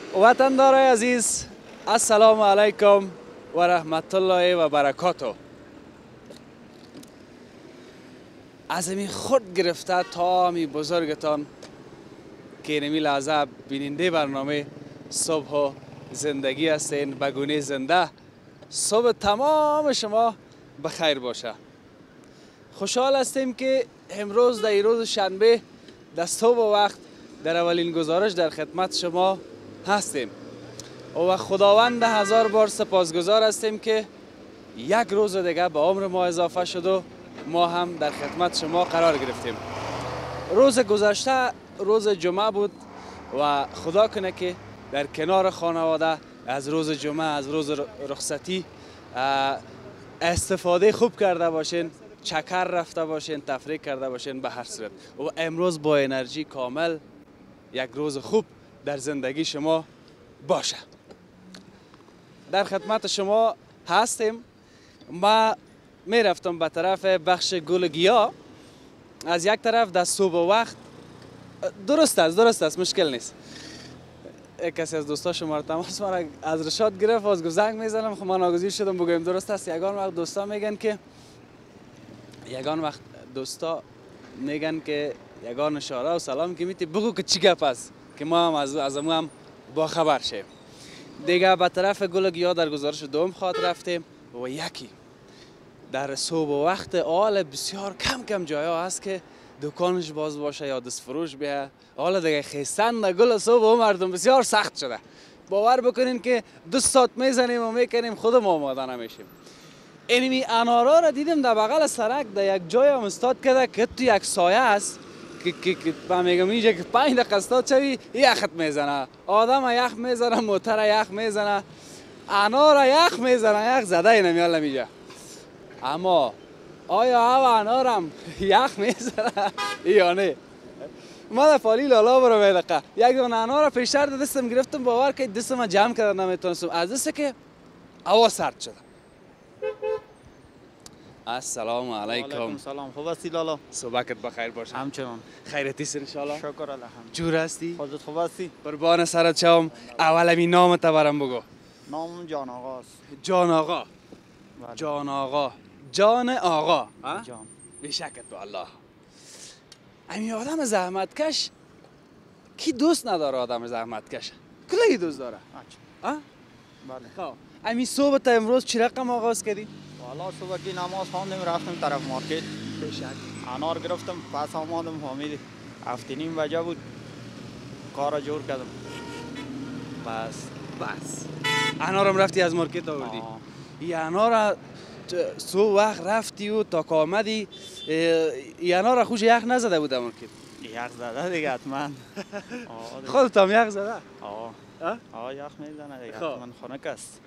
وطندارای عزیز، السلام علیکم و رحمت الله و برکاته. از امی خود گرفته تا امی بزرگتان که نمی لحظه بیننده برنامه صبح و زندگی هستین، بگونه زنده. صبح تمام شما بخیر باشه. خوشحال هستیم که امروز در روز شنبه در صبح وقت در اولین گزارش در خدمت شما هستیم و خداوند هزار بار سپاسگزار هستیم که یک روز دیگه به عمر ما اضافه شد و ما هم در خدمت شما قرار گرفتیم. روز گذشته روز جمعه بود و خدا کنه که در کنار خانواده از روز جمعه، از روز رخصتی استفاده خوب کرده باشین، چکر رفته باشین، تفریح کرده باشین به هر صورت. و امروز با انرژی کامل یک روز خوب در زندگی شما باشه. در خدمت شما هستیم. ما می رفتم به طرف بخش گل گیا. از یک طرف در صبح وقت درست است مشکل نیست. کسی از دوستا شما رو تماس مرا از رشاد گرفت، از زنگ میزنم، خب من ناگزیر شدم بگویم درست است. یگان وقت دوستا میگن که یگان اشاره و سلام که میتی بگو که چی گپ است که ما هم از امو هم با خبر شیم. دیگه به طرف گل گیا در گزارش دوم خواهد رفتیم و یکی در صبح وقت آل بسیار کم جایا هست که دکانش باز باشه یا دست فروش بیه. حالا دیگه خیستن گل صبح و مردم بسیار سخت شده. باور بکنین که 2 ساعت میزنیم و میکنیم خودم آماده نمیشیم. اینمی انارا را دیدم در بغل سرک در یک جای هم استاد کرده که تو یک سایه است که من میگم اینجا که 5 دقیقه استاد شوی یخت میزنه، آدم یخ میزنه، موتر یخ میزنه، انار یخ میزنه، یخ زده اینم یالا میجا. اما آیا او انارم یخ میزنه یا نه؟ ما در فالی لالا برو میدقه یک دونه انار پیشتر دستم گرفتم، باور که دستم جمع کردم نمیتونستم از دسته که هوا سرد شده. السلام علیکم. علیکم سلام. خوب هستی لالا؟ صبحت بخیر باشه. همچنان. خیرتی ان شاء الله. شکر الحمد. جور هستی؟ خودت خوب هستی؟ قربان سرت شم. اول می نامت برام بگو. نام جان آقا است. جان آقا. بله. جان آقا. جان آقا. جان. بشکت تو الله. امی آدم زحمتکش کی دوست نداره؟ آدم زحمتکش کلی دوست داره. بله. خب امی صبح تا امروز چی رقم آغاز کردی؟ والا صبح کی نماز خواندیم رفتیم طرف مارکت. بشک. انار گرفتم، پس آمدم فهمیدی 7:30 بجه بود. کار جور کردم. بس انارم رفتی از مارکت آوردی؟ این انار صبح وقت رفتی و تا که آمدی این انار خوش یخ نزده بود مارکت؟ یخ زده دیگه حتما. خودت هم یخ زده؟ یخ میزنه دیگه حتما خنک است.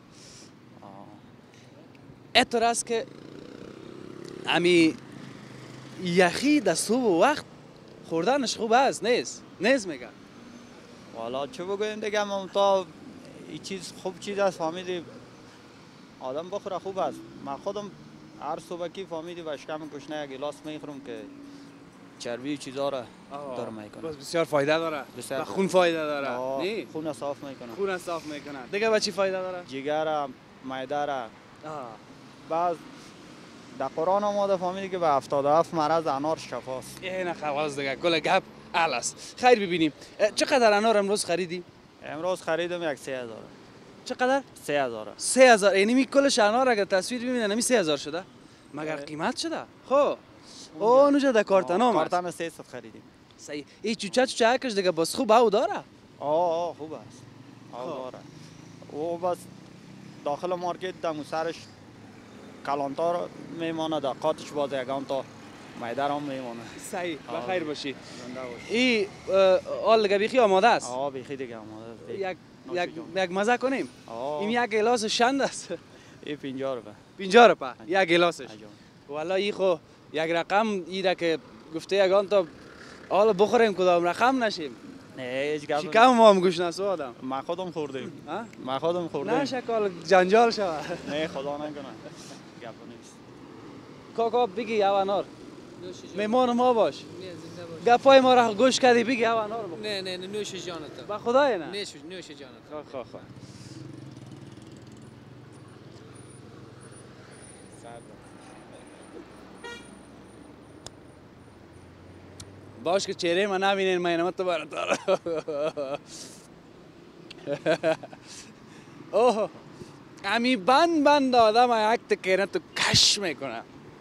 اینطور است که امی یخی در صبح وقت خوردنش خوب است نیست میگن. والا چه بگویم دیگه، من تا این چیز خوب چیز است فهمیدی آدم بخوره خوب است. من خودم هر صبح کی فهمیدی و شکم گشنه یک گلاس میخورم که چربی و چیزا را داره میکنه. بسیار فایده داره. و خون فایده داره. نه خون صاف میکنه. دیگه به چی فایده داره؟ جگر، معده را. بعض در قرآن آماده فهمیدی که به 77 مرض انار شفاست. نه خلاص دیگه گل گپ اهل است. خیر ببینیم چقدر انار امروز خریدی؟ امروز خریدم یک 3000. چقدر؟ 3000. 3000. یعنی کلش انار اگر تصویر ببینید نمی 3000 شده؟ مگر قیمت شده؟ خب اونجا در کارتن آمد. کارتن 300 خریدیم. صحیح. این چوچه کش دیگه بس خوب او داره. خوب است. داره. او بس داخل مارکت دم سرش کلانتار میمانه، در قاتش باز یگان تا معده هم میمانه. صحیح. بخیر باشی. این آل دیگه بیخی آماده است. بیخی دیگه آماده است. یک مزه کنیم. این یک گلاس شند است. این 50 روپه. 50 روپه یک گلاسش. والا این خو یک رقم ایره که گفته یگان تا حالا بخوریم کدام رقم نشیم. نه هیچ گپ. شکم ما هم گوش نسو آدم. ما خودم خوردیم. نه شکال جنجال شود. نه خدا نکنه. گپ نیست. کاکا بگی یو انار. مهمان ما باش. نه زنده باش. گپای ما را گوش کردی بگی او انار بخور. نه نه نوش جانت. با خدای نه. نوش جانت. خواه. باش که چهره ما نبینین ما اینم تو برات اوه امی بند آدم یک تکینه تو کش میکنه.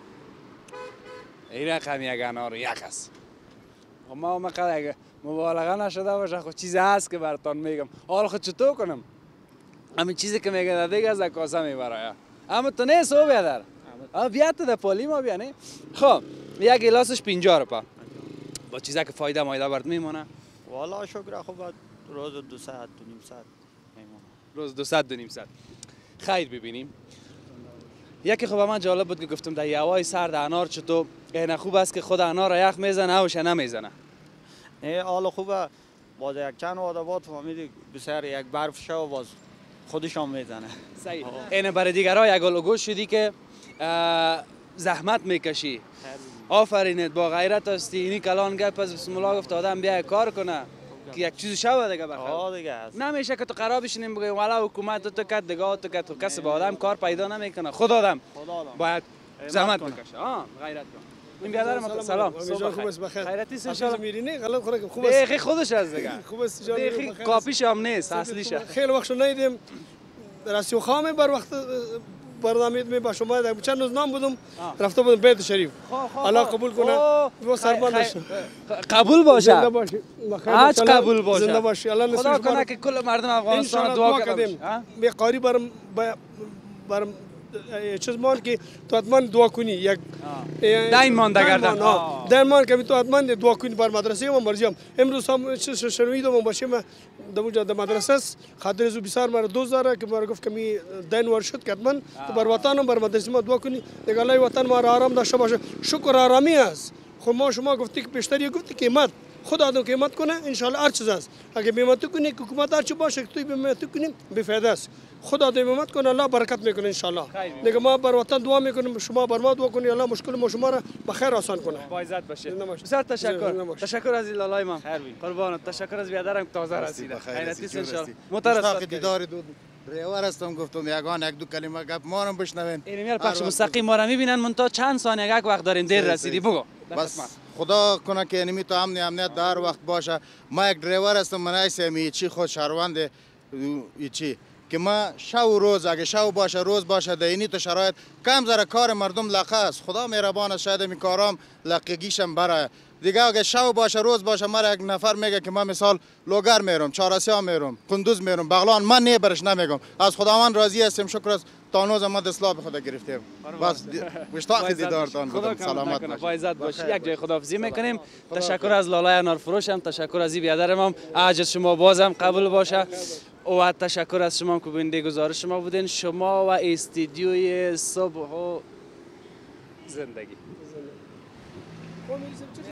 این رقم یک انار یک است. ما مقدر اگه مبالغه نشده باشه خود چیزی هست که براتون میگم. حال خود چطور کنم؟ همین چیزی که میگه دیگه از کاسه میبره. اما تو نیست او بیادر. اما بیاد تو در پالی ما بیا نه. خب یک گلاسش 50 روپا. با چیزا که فایده مایده برات میمونه. والا شکر خوب روز 2 ساعت 2.5 ساعت میمونه. روز 2 ساعت 2.5 ساعت. خیر ببینیم. یکی خب من جالب بود که گفتم در هوای سرد انار چطور این خوب است که خود انار را یخ میزنه اوش نمیزنه. نه حالا خوبه باز یک چند آدوات فهمیدی بسیار یک برف شو باز خودشان میزنه. صحیح. این برای دیگرها یک الگو شدی که زحمت میکشی. آفرینت با غیرت هستی. اینی کلان گپ از بسم الله گفت آدم بیا کار کنه که یک چیزی شوه دیگه بخیر. دیگه است. نمیشه که تو قرار بشینیم بگیم والا حکومت تو کد دیگه تو کد کسی با آدم کار پیدا نمیکنه. خود آدم باید زحمت بکشه. غیرت کن. این بیادر ما سلام. خوب است بخیر. خیرتی ان شاء الله میرینی غلط خوره خوب است. دقیقی خودش از دیگه. خوب است جان. دقیقی کاپیش هم نیست اصلیشه. خیلی وقت ندیدیم. راستی خامه بر وقت برنامه می با شما در چند روز نام بودم رفته بودم بیت شریف. الله قبول کنه. و سربندش. قبول باشه. زنده باشی. آج قبول باشه. زنده باشی. الله نصیب خدا کنه که کل مردم افغانستان دعا کنیم. به قاری برم چیز مان که تو حتما دعا کنی یک دین مانده گردن دین مان که تو حتما دعا کنی بر مدرسه ما مرجم امروز هم چیز شنویدم باشیم در مدرسه خاطر زو بسیار مرا دوست داره که مرا گفت که می دین ور شد که حتما بر وطنم بر مدرسه ما دعا کنی دیگه الله وطن ما را آرام داشته باشه. شکر آرامی است. خب ما شما گفتی که بیشتری گفتی قیمت خود آدم قیمت کنه ان شاء الله هر چیز است. اگه قیمت کنی حکومت هر چی باشه تو قیمت کنی به فایده است. خدا قیمت کنه الله برکت میکنه ان شاء الله. دیگه ما بر وطن دعا میکنیم شما بر ما دعا کنی الله مشکل ما شما را به خیر آسان کنه. با عزت باشه. بسیار تشکر. تشکر از لالای من. قربانت. تشکر از بیادرم که تازه رسیده. خیرتی ان شاء الله. مترسم دیدار دو ریوار هستم گفتم یگان یک دو کلمه گپ ما رو بشنوین. این میار پخش مستقیم ما رو میبینن من تا چند ثانیه یک وقت داریم دیر رسیدی بگو. بس خدا کنه که نمی تو امنیت در وقت باشه. ما یک ډرایور هستم منایسه می چی خود شهروند چی که ما شو روز اگه شو باشه روز باشه در اینی تو شرایط کم ذره کار مردم لقه است. خدا مهربان است شاید می کارام لقگیشم برای دیگه اگه شو باشه روز باشه مرا یک نفر میگه که من مثال لوگر میرم چهارسیا میرم قندوز میرم بغلان من نه برش نمیگم از خداوند راضی هستم شکر است تانوز ما دستلا به خدا گرفتیم بس مشتاق دیدارتان بودم سلامت باشید با عزت باشید یک جای خداحافظی میکنیم تشکر از لالای انارفروش هم تشکر از این بیادرم هم اجر شما بازم قبول باشه و تشکر از شما که بنده گزارش شما بودین شما و استودیوی صبح و زندگی